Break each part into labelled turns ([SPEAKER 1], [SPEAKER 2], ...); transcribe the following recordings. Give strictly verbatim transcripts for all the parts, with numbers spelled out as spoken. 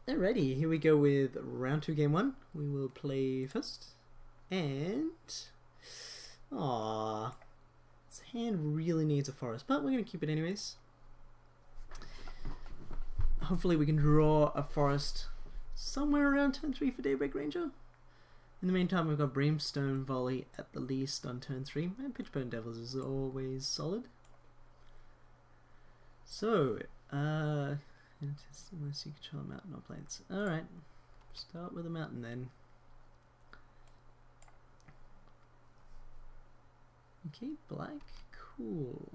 [SPEAKER 1] Alrighty, here we go with round two, game one. We will play first. And... Aww. This hand really needs a forest, but we're going to keep it anyways. Hopefully we can draw a forest somewhere around turn three for Daybreak Ranger. In the meantime, we've got Brimstone Volley at the least on turn three, and Pitchburn Devils is always solid. So, uh... unless you control a mountain or plains. Alright, start with a mountain then. Okay, black, cool.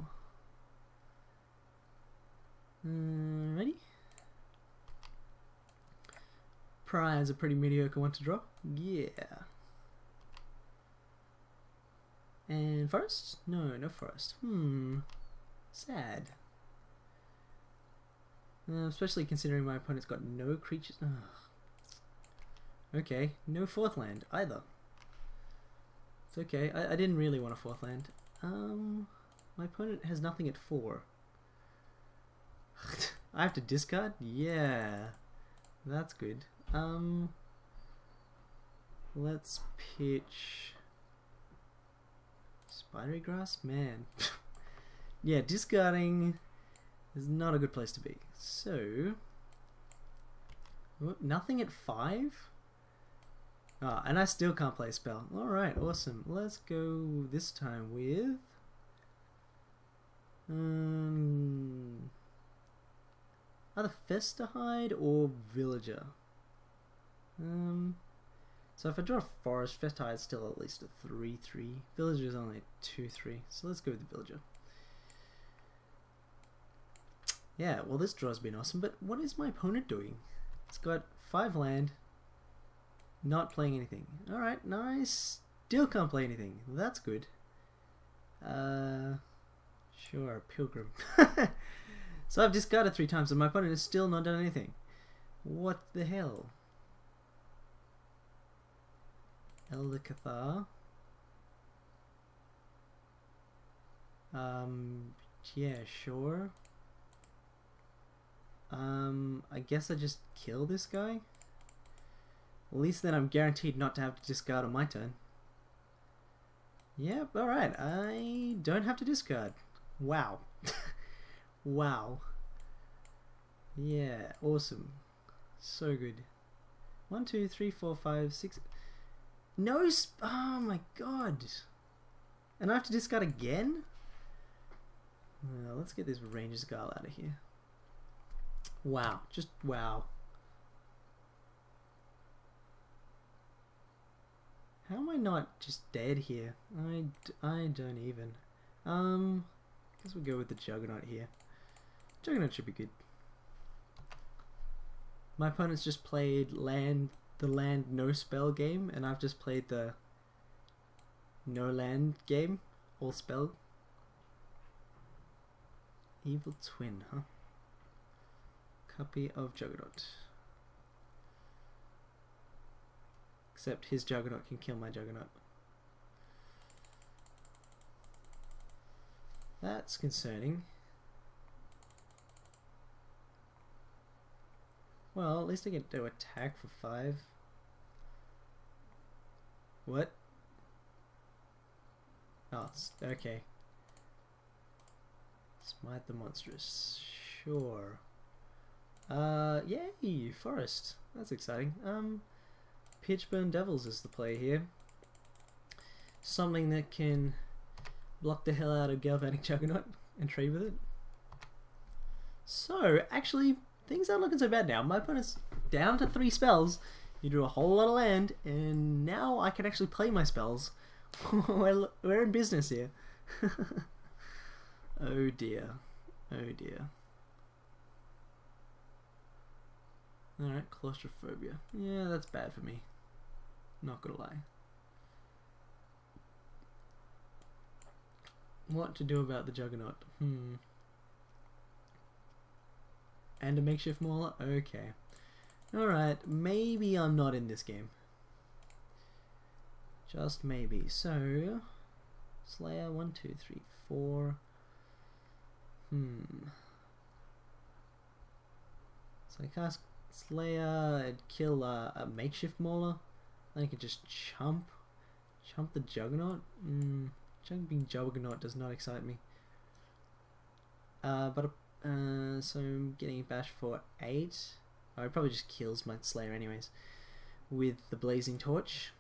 [SPEAKER 1] Uh, ready? Prize a pretty mediocre one to draw. Yeah. And forest? No, no forest. Hmm. Sad. Uh, especially considering my opponent's got no creatures. Ugh. Okay, no fourth land either. It's okay. I, I didn't really want a fourth land. Um, my opponent has nothing at four. I have to discard? Yeah, that's good. Um, let's pitch Spidery Grass? Man. Yeah, discarding is not a good place to be. So, oh, nothing at five? Ah, and I still can't play a spell. Alright, awesome. Let's go this time with... Um, either Festahide or Villager. Um, so if I draw a Forest, Festahide is still at least a three three. Villager is only a two three. So let's go with the Villager. Yeah, well this draw's been awesome, but what is my opponent doing? It's got five land, not playing anything. Alright, nice. Still can't play anything. That's good. Uh, sure, Pilgrim. So I've discarded three times and my opponent has still not done anything. What the hell? Elder Cathar. Um, yeah, sure. Um, I guess I just kill this guy? At least then I'm guaranteed not to have to discard on my turn. Yep, alright, I don't have to discard. Wow. Wow. Yeah, awesome. So good. One, two, three, four, five, six... No sp- oh my god. And I have to discard again? Well, let's get this Ranger's Guile out of here. Wow, just wow. How am I not just dead here? I, I don't even. Um, I guess we'll go with the Juggernaut here. Juggernaut should be good. My opponent's just played land, the land no spell game, and I've just played the no land game, all spell. Evil Twin, huh? Copy of Juggernaut. Except his Juggernaut can kill my Juggernaut. That's concerning. Well, at least I get to attack for five. What? Oh, okay. Smite the Monstrous. Sure. Uh, yay! Forest. That's exciting. Um, Pitchburn Devils is the play here. Something that can block the hell out of Galvanic Juggernaut and trade with it. So, actually, things aren't looking so bad now. My opponent's down to three spells. You drew a whole lot of land, and now I can actually play my spells. we're, we're in business here. Oh dear. Oh dear. Alright, Claustrophobia. Yeah, that's bad for me. Not gonna lie. What to do about the Juggernaut? Hmm. And a makeshift mauler? Okay. Alright, maybe I'm not in this game. Just maybe. So, Slayer, one, two, three, four. Hmm. So I cast Slayer, it'd kill uh, a makeshift mauler. Then I could just chump, chump the Juggernaut. Mm, jumping Juggernaut does not excite me. Uh, but uh, so I'm getting a bash for eight. Oh, it probably just kills my Slayer anyways. With the Blazing Torch,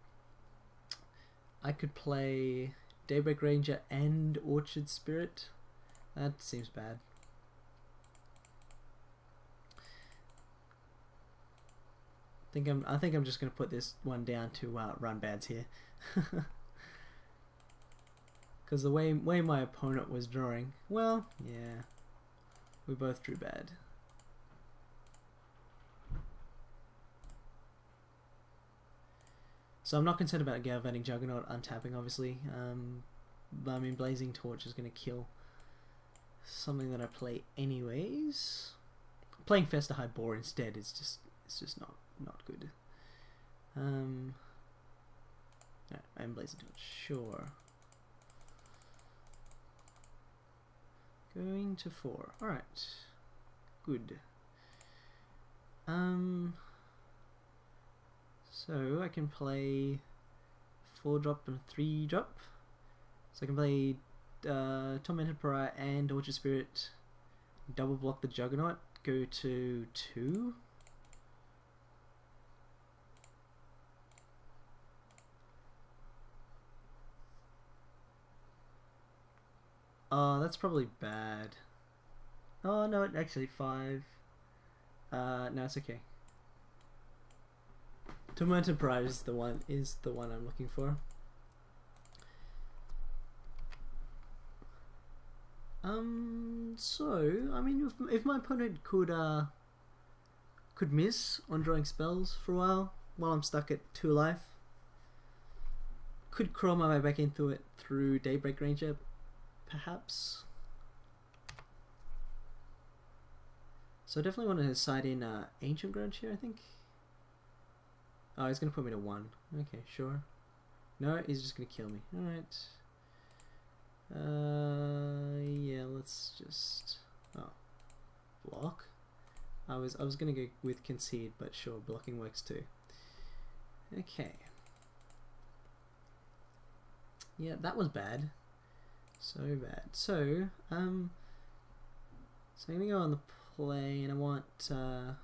[SPEAKER 1] I could play Daybreak Ranger and Orchard Spirit. That seems bad. I think I'm. I think I'm just gonna put this one down to uh, run bads here, because the way way my opponent was drawing. Well, yeah, we both drew bad. So I'm not concerned about Galvanic Juggernaut untapping, obviously. Um, but I mean, Blazing Torch is going to kill something that I play anyways. Playing Festa High Boar instead is just it's just not not good. Um, no, I'm Blazing Torch, sure. Going to four. All right, good. Um. So I can play four drop and three drop. So I can play uh, Tormented Pariah and Orchard Spirit, double block the Juggernaut, go to two. Oh, that's probably bad. Oh no, actually five. Uh, no, it's okay. Tormented Pariah is the one is the one I'm looking for. Um. So I mean, if, if my opponent could uh could miss on drawing spells for a while while I'm stuck at two life, could crawl my way back into it through Daybreak Ranger, perhaps. So I definitely want to side in uh, Ancient Grudge here, I think. Oh, he's going to put me to one. Okay, sure. No, he's just going to kill me. Alright. Uh, yeah, let's just... Oh. Block? I was, I was going to go with Concede, but sure, blocking works too. Okay. Yeah, that was bad. So bad. So, um... So I'm going to go on the play, and I want... Uh,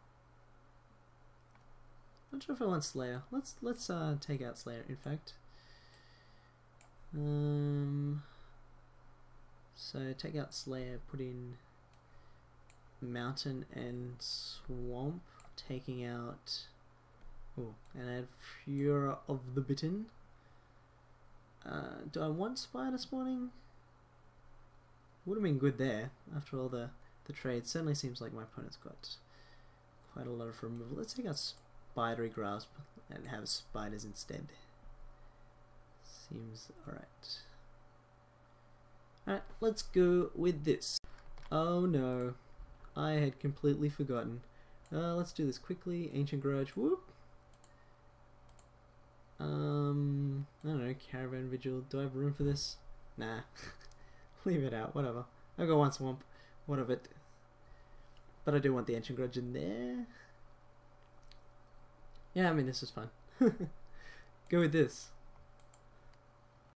[SPEAKER 1] Not sure if I want Slayer. Let's let's uh, take out Slayer. In fact, um, so take out Slayer. Put in Mountain and Swamp. Taking out. Oh, and add Furor of the Bitten. Uh, do I want Spider Spawning? Would have been good there after all the the trades. Certainly seems like my opponent's got quite a lot of removal. Let's take out Spidery Grasp and have spiders instead. Seems alright. Alright, let's go with this. Oh no, I had completely forgotten. Uh, let's do this quickly. Ancient Grudge, whoop. Um, I don't know, Caravan Vigil. Do I have room for this? Nah. Leave it out, whatever. I'll go one Swamp, what of it. But I do want the Ancient Grudge in there. Yeah, I mean, this is fun. Go with this.